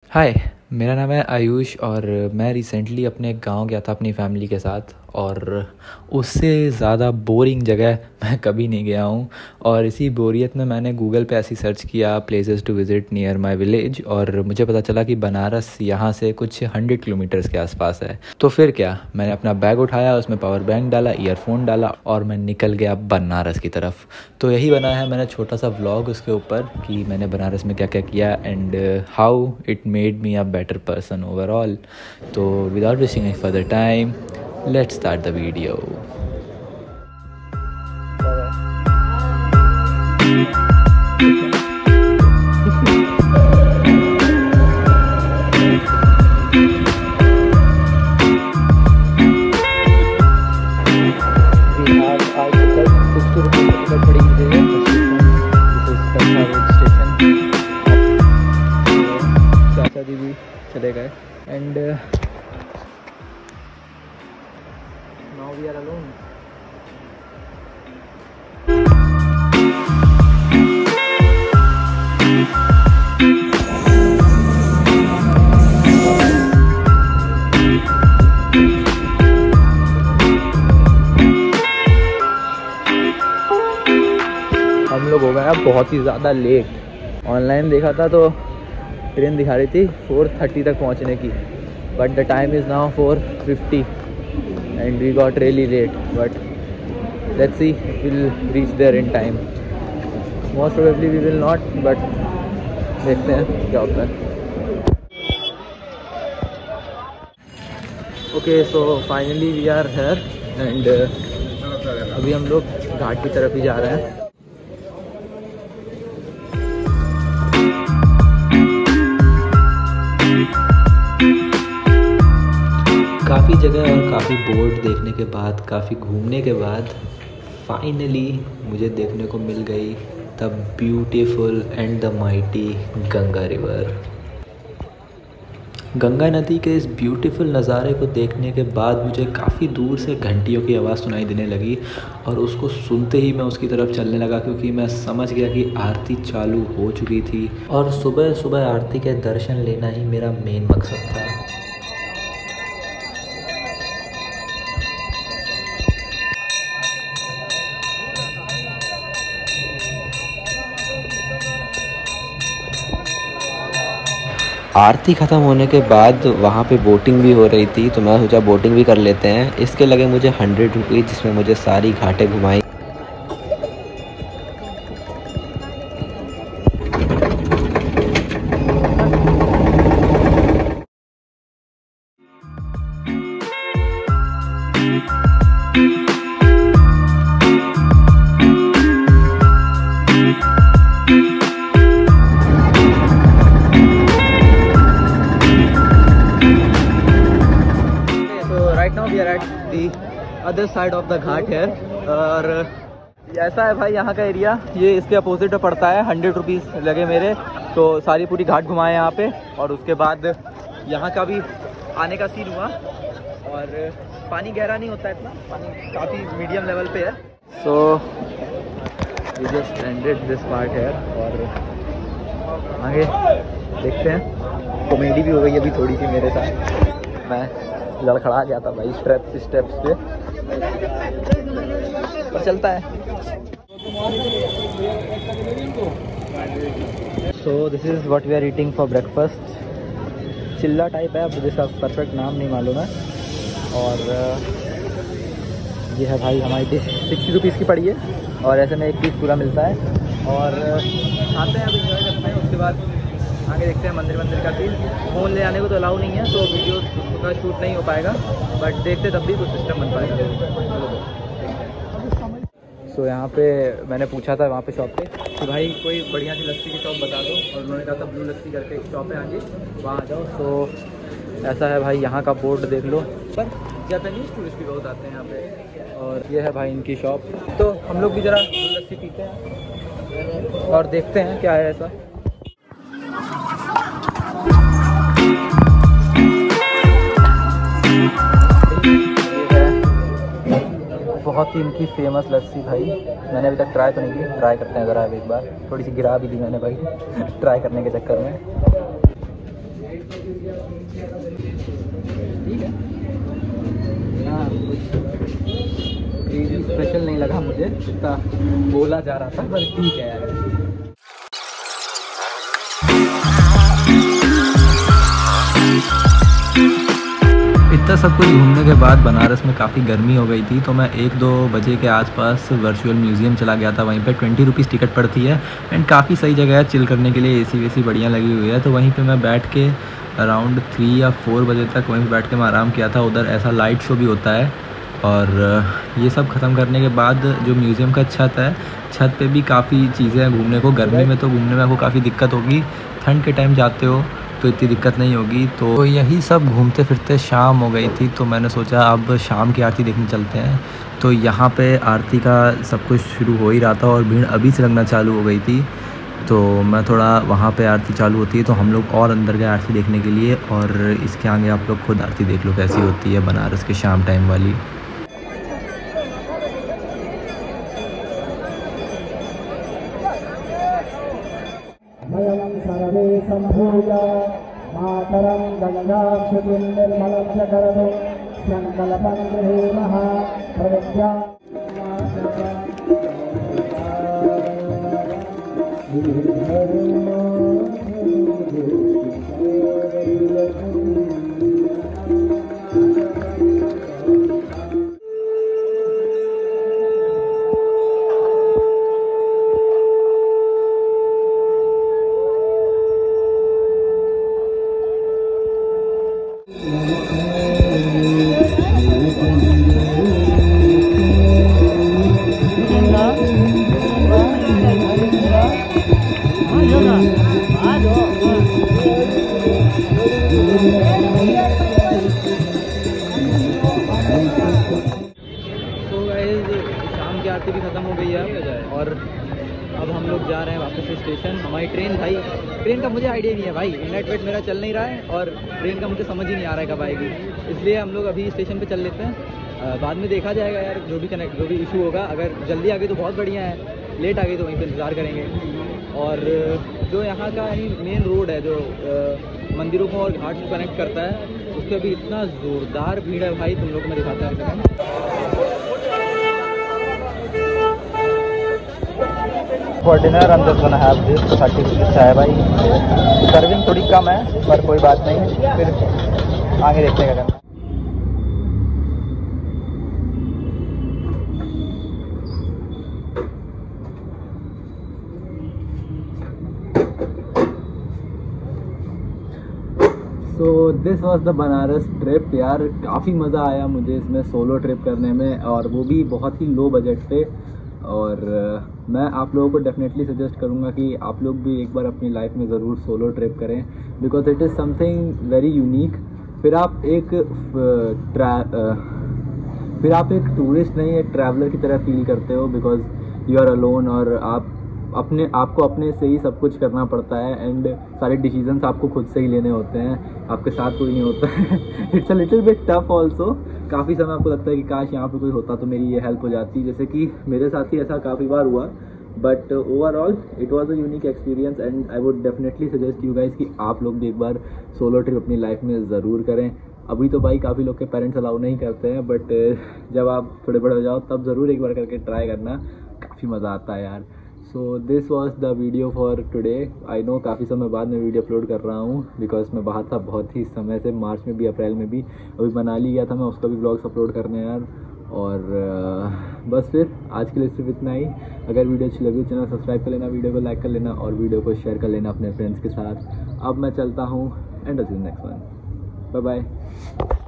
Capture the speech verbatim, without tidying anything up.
हाय, मेरा नाम है आयुष और मैं रिसेंटली अपने गांव गया था अपनी फैमिली के साथ और उससे ज़्यादा बोरिंग जगह मैं कभी नहीं गया हूँ। और इसी बोरियत में मैंने गूगल पे ऐसी सर्च किया places to visit near my village और मुझे पता चला कि बनारस यहाँ से कुछ हंड्रेड किलोमीटर्स के आसपास है। तो फिर क्या, मैंने अपना बैग उठाया, उसमें पावर बैंक डाला, ईयरफोन डाला और मैं निकल गया बनारस की तरफ। तो यही बना है मैंने छोटा सा व्लॉग उसके ऊपर कि मैंने बनारस में क्या क्या किया and how it made me a better person overall. तो without wasting any further time, let's start the video. We have our ticket sixty rupees ticket पड़ी हुई है। This is Patna Road station. चाचा जी भी चले गए and uh, now we are alone. हम लोग हो गए अब बहुत ही ज़्यादा लेट। ऑनलाइन देखा था तो ट्रेन दिखा रही थी फोर थर्टी तक पहुंचने की, but the time is now four fifty and we got really late, but let's see if we'll reach there in time. Most probably we will not, but देखते हैं क्या होता है। Okay, so finally we are here and uh, अभी हम लोग घाट की तरफ ही जा रहे हैं। काफ़ी जगह और काफ़ी बोर्ड देखने के बाद, काफ़ी घूमने के बाद फाइनली मुझे देखने को मिल गई the beautiful and the mighty Ganga river. Ganga नदी के इस ब्यूटीफुल नज़ारे को देखने के बाद मुझे काफ़ी दूर से घंटियों की आवाज़ सुनाई देने लगी और उसको सुनते ही मैं उसकी तरफ चलने लगा, क्योंकि मैं समझ गया कि आरती चालू हो चुकी थी और सुबह सुबह आरती के दर्शन लेना ही मेरा मेन मकसद था। आरती ख़त्म होने के बाद वहाँ पे बोटिंग भी हो रही थी, तो मैं सोचा बोटिंग भी कर लेते हैं। इसके लगे मुझे हंड्रेड रुपीज़, जिसमें मुझे सारी घाटें घुमाई। Other side of the ghat है और ऐसा है भाई यहाँ का एरिया, ये इसके अपोजिट में पड़ता है। हंड्रेड रुपीज़ लगे मेरे, तो सारी पूरी घाट घुमाए यहाँ पे। और उसके बाद यहाँ का भी आने का सीन हुआ और पानी गहरा नहीं होता है इतना, पानी काफ़ी मीडियम लेवल पे है। So we just ended this part है और आगे देखते हैं। कॉमेडी भी हो गई अभी थोड़ी सी मेरे साथ, मैं लड़खड़ा गया था भाई स्टेप्स स्टेप्स पे, पर चलता है। So this is what we are eating for breakfast. चिल्ला टाइप है, अब जिसका परफेक्ट नाम नहीं मालूम है। और ये है भाई हमारी डिश, सिक्सटी रुपीज़ की पड़ी है और ऐसे में एक पीस पूरा मिलता है। और खाते हैं, अब इंजॉय करते हैं। उसके बाद आगे देखते हैं मंदिर मंदिर का सीन। फ़ोन ले आने को तो अलाउ नहीं है, तो वीडियो उसका शूट नहीं हो पाएगा, बट देखते तब भी कुछ सिस्टम बन पाएगा। सो so, यहाँ पे मैंने पूछा था वहाँ पे शॉप पे कि भाई कोई बढ़िया सी लस्सी की शॉप बता दो, और उन्होंने कहा था ब्लू लस्सी करके एक शॉप है आगे, वहाँ आ जाओ। सो so, ऐसा है भाई, यहाँ का बोर्ड देख लो, पर जापानीज़ टूरिस्ट भी बहुत आते हैं यहाँ पे। और ये है भाई इनकी शॉप। तो हम लोग भी ज़रा ब्लू लस्सी पीते हैं और देखते हैं क्या है ऐसा। बहुत ही इनकी फेमस लस्सी भाई, मैंने अभी तक ट्राई तो नहीं की, ट्राई करते हैं ज़रा एक बार। थोड़ी सी गिरा भी दी मैंने भाई ट्राई करने के चक्कर में। ठीक है, हाँ कुछ स्पेशल नहीं लगा मुझे, जितना बोला जा रहा था, पर ठीक है यार। इतना सब कुछ घूमने के बाद बनारस में काफ़ी गर्मी हो गई थी, तो मैं एक दो बजे के आसपास वर्चुअल म्यूज़ियम चला गया था। वहीं पे ट्वेंटी रुपीज़ टिकट पड़ती है एंड काफ़ी सही जगह है चिल करने के लिए, एसी वेसी बढ़िया लगी हुई है। तो वहीं पे मैं बैठ के अराउंड थ्री या फोर बजे तक वहीं पे बैठ के मैं आराम किया था। उधर ऐसा लाइट शो भी होता है, और ये सब ख़त्म करने के बाद जो म्यूज़ियम का छत है, छत पे भी काफ़ी चीज़ें हैं घूमने को। गर्मी में तो घूमने में आपको काफ़ी दिक्कत होगी, ठंड के टाइम जाते हो तो इतनी दिक्कत नहीं होगी। तो यही सब घूमते फिरते शाम हो गई थी, तो मैंने सोचा अब शाम की आरती देखने चलते हैं। तो यहाँ पे आरती का सब कुछ शुरू हो ही रहा था और भीड़ अभी से लगना चालू हो गई थी। तो मैं थोड़ा वहाँ पे आरती चालू होती है तो हम लोग और अंदर गए आरती देखने के लिए, और इसके आगे आप लोग खुद आरती देख लो कैसी होती है बनारस के शाम टाइम वाली। सर्वे संभूय मातरं गंगाक्षितिं निर्मलं च करोतु संकल्पं गृहीमः प्रविद्या शाम की आरती भी ख़त्म हो गई है और अब हम लोग जा रहे हैं वापस स्टेशन। हमारी ट्रेन, भाई ट्रेन का मुझे आइडिया नहीं है भाई, नेट वेट मेरा चल नहीं रहा है और ट्रेन का मुझे समझ ही नहीं आ रहा है कब आएगी, इसलिए हम लोग अभी स्टेशन पे चल लेते हैं। आ, बाद में देखा जाएगा यार, जो भी कनेक्ट जो भी इशू होगा, अगर जल्दी आ गई तो बहुत बढ़िया है, लेट आ गई तो वहीं पर इंतज़ार करेंगे। और जो यहाँ का मेन रोड है जो आ, मंदिरों को और घाट को कनेक्ट करता है, उस पर भी इतना ज़ोरदार भीड़ है भाई, तुम लोग को मैं दिखाता हूँ। For dinner I'm just gonna have this thirty rupees चाय भाई, सर्विंग थोड़ी कम है पर कोई बात नहीं, फिर आगे देखते हैं क्या करना। So this was the Banaras trip यार, काफ़ी मज़ा आया मुझे इसमें सोलो ट्रिप करने में, और वो भी बहुत ही लो बजट पे। और uh, मैं आप लोगों को डेफिनेटली सजेस्ट करूँगा कि आप लोग भी एक बार अपनी लाइफ में ज़रूर सोलो ट्रिप करें, because it is something very unique. फिर आप एक ट्रा uh, फिर आप एक टूरिस्ट नहीं, एक ट्रैवलर की तरह फील करते हो, बिकॉज यू आर अलोन, और आप अपने आपको अपने से ही सब कुछ करना पड़ता है, एंड सारे डिसीजंस आपको खुद से ही लेने होते हैं, आपके साथ कोई नहीं होता है। It's a little bit tough also. काफ़ी समय आपको लगता है कि काश यहाँ पे कोई होता तो मेरी ये हेल्प हो जाती, जैसे कि मेरे साथ ही ऐसा काफ़ी बार हुआ। But overall it was a unique experience and I would definitely suggest you guys कि आप लोग भी एक बार सोलो ट्रिप अपनी लाइफ में ज़रूर करें। अभी तो भाई काफ़ी लोग के पेरेंट्स अलाउ नहीं करते हैं, बट जब आप थोड़े बड़े हो जाओ तब ज़रूर एक बार करके ट्राई करना, काफ़ी मज़ा आता है यार। So this was the video for today. I know काफ़ी समय बाद मैं वीडियो अपलोड कर रहा हूँ, बिकॉज मैं बाहर था बहुत ही समय से, मार्च में भी, अप्रैल में भी। अभी मनाली गया था मैं, उसका भी ब्लॉग्स अपलोड करने यार। और uh, बस फिर आज के लिए सिर्फ इतना ही। अगर वीडियो अच्छी लगी चैनल सब्सक्राइब कर लेना, वीडियो को लाइक कर लेना और वीडियो को शेयर कर लेना अपने फ्रेंड्स के साथ। अब मैं चलता हूँ, and a next one, bye bye.